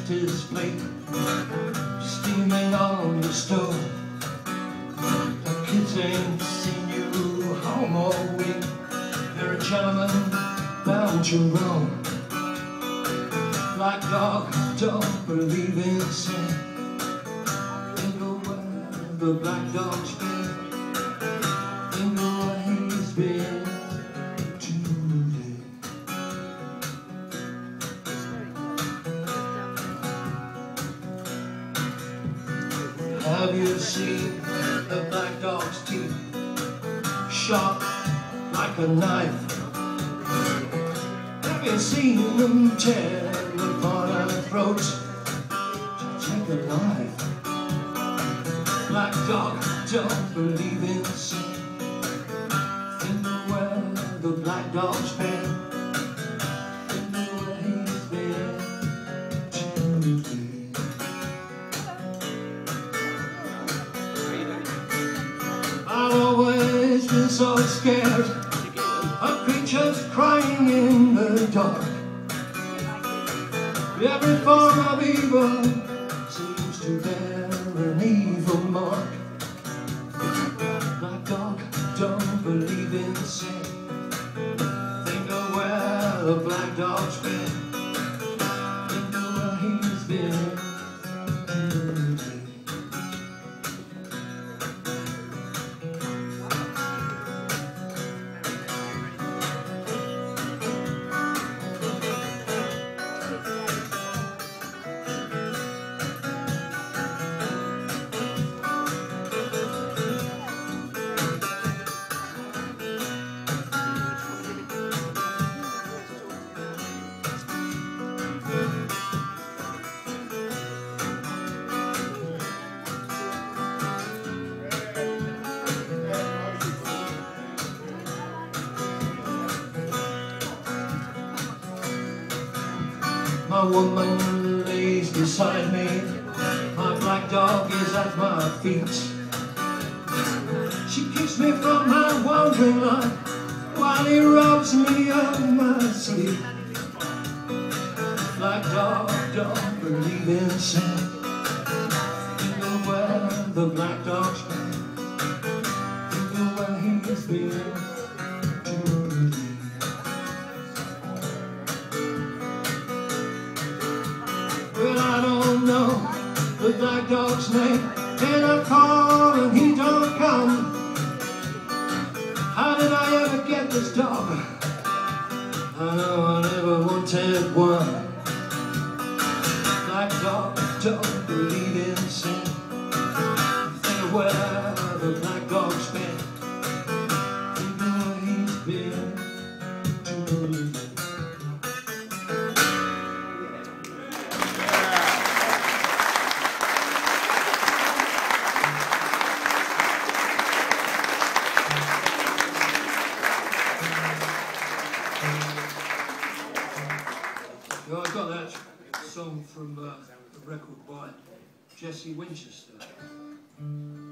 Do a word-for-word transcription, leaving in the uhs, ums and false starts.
left his plate steaming on the stove. The kids ain't seen you home all week. You're a gentleman bound to roam. Black dog don't believe in sin. Think of where the black dog's been. Think of where he's been today. Have you seen the black dog's teeth sharp like a knife? Have you seen them tear upon our throats to take a life? Black dog don't believe in sin. Think of where the black dog's been. Think of where he's been today. I've always been so scared of creatures crying in the dark. Every form of evil seems to bear an evil mark. Black dog don't believe in sin. Think of where the black dog's been. Think of where he's been today. My woman lays beside me, my black dog is at my feet. She keeps me from my wandering life while he rubs me on my sleep. Black dog don't believe in sin. Think of where the black dog's been. Think of where he's been today. Well, I don't know the black dog's name, and I call and he don't come. How did I ever get this dog? I know I never wanted one. Black dog don't believe in sin. Think of where the black dog's been. Think of where he's been today. Well, I got that song from uh, a record by Jesse Winchester.